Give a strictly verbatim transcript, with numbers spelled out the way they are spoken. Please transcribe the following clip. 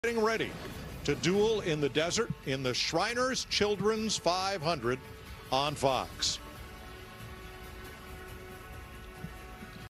Getting ready to duel in the desert in the Shriners Children's five hundred on Fox.